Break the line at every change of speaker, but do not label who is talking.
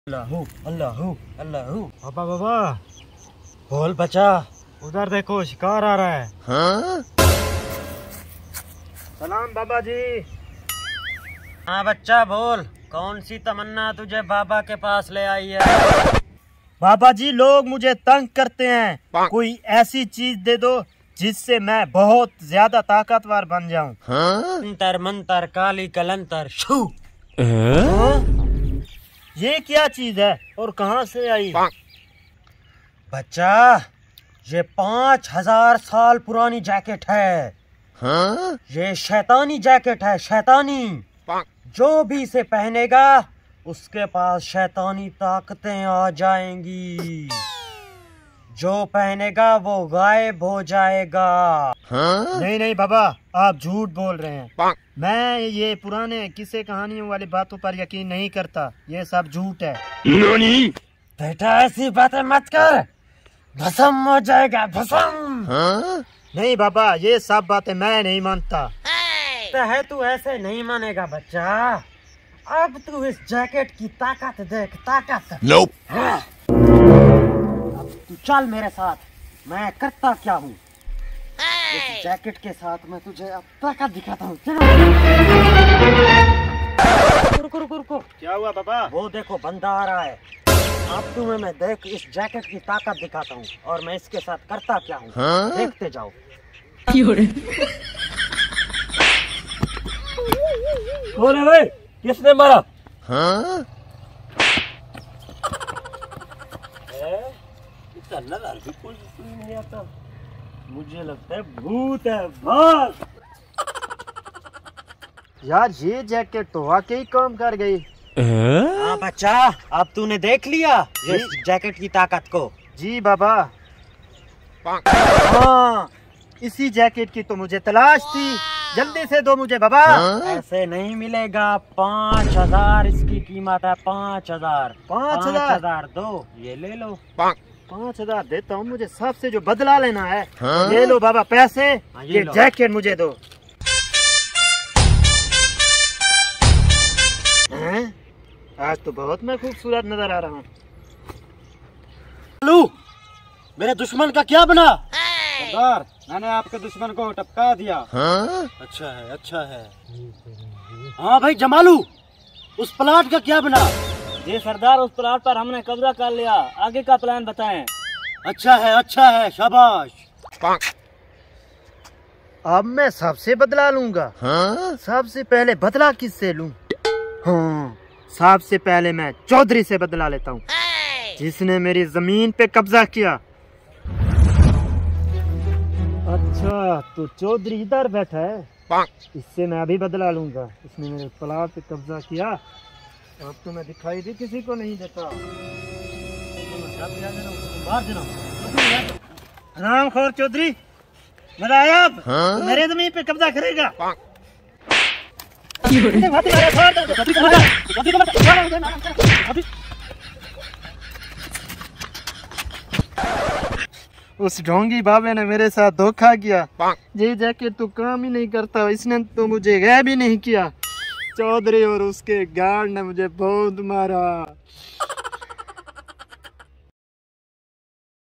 अल्लाहू अल्लाहू अल्लाहू। बाबा बाबा बोल बच्चा, उधर देखो शिकार आ रहा है। हाँ? सलाम बाबा जी। हाँ बच्चा बोल, कौन सी तमन्ना तुझे बाबा के पास ले आई है? बाबा जी लोग मुझे तंग करते हैं, कोई ऐसी चीज दे दो जिससे मैं बहुत ज्यादा ताकतवर बन जाऊं। हाँ? मंतर मंतर काली कलंतर शू। ये क्या चीज है और कहाँ से आई? बच्चा ये 5000 साल पुरानी जैकेट है। हाँ? ये शैतानी जैकेट है, शैतानी। जो भी इसे पहनेगा उसके पास शैतानी ताकतें आ जाएंगी। जो पहनेगा वो गायब हो जाएगा। हाँ? नहीं नहीं बाबा, आप झूठ बोल रहे हैं। मैं ये पुराने किस्से कहानियों वाली बातों पर यकीन नहीं करता, ये सब झूठ है। बेटा ऐसी बातें मत कर, भस्म हो जाएगा भस्म। हाँ? नहीं बाबा, ये सब बातें मैं नहीं मानता। है तू ऐसे नहीं मानेगा बच्चा। अब तू इस जैकेट की ताकत देख, ताकत। nope. हाँ। अब तू चल मेरे साथ, मैं करता क्या हूँ। इस जैकेट के साथ मैं तुझे अब ताकत दिखाता हूँ। रुको रुको रुको। क्या हुआ बाबा? वो देखो बंदा आ रहा है। अब तुम्हें मैं देख इस जैकेट की ताकत दिखाता हूँ और मैं इसके साथ करता क्या हूँ। हाँ? देखते जाओ। कौन है भाई? किसने मारा? हाँ? नहीं आता, मुझे लगता है भूत है। भाग यार, ये जैकेट तो वाकई काम कर गई। हाँ बच्चा, अब तूने देख लिया ये जैकेट की ताकत को? जी बाबा। हाँ, इसी जैकेट की तो मुझे तलाश थी, जल्दी से दो मुझे बाबा। ऐसे नहीं मिलेगा, 5000 इसकी कीमत है। 5000 5000 दो, ये ले लो। 5000 देता हूँ, मुझे सबसे जो बदला लेना है। हाँ? ये लो बाबा पैसे। हाँ, ये जैकेट मुझे दो। हैं? आज तो बहुत मैं खूबसूरत नजर आ रहा हूँ। मेरे दुश्मन का क्या बना? सरदार, मैंने आपके दुश्मन को टपका दिया। हाँ? अच्छा है, अच्छा है। हाँ भाई जमालू, उस प्लाट का क्या बना? जी सरदार, उस प्लाट पर हमने कब्जा कर लिया, आगे का प्लान बताएं। अच्छा है, शाबाश। अब मैं सबसे बदला लूंगा। हाँ? सबसे पहले बदला किससे लूं? हाँ, सबसे पहले मैं चौधरी से बदला लेता हूँ, जिसने मेरी जमीन पे कब्जा किया। अच्छा, तो चौधरी इधर बैठा है, इससे मैं अभी बदला लूंगा। इसने मेरे प्लाट पे कब्जा किया, अब तो मैं दिखाई भी किसी को नहीं देता। हरामखोर चौधरी, मजा आया? अब तो मेरे जमीन पे कब्जा करेगा। उस ढोंगी बाबे ने मेरे साथ धोखा किया। ये जैकेट तो काम ही नहीं करता, इसने तो मुझे गायब भी नहीं किया। चौधरी और उसके गार्ड ने मुझे बहुत मारा।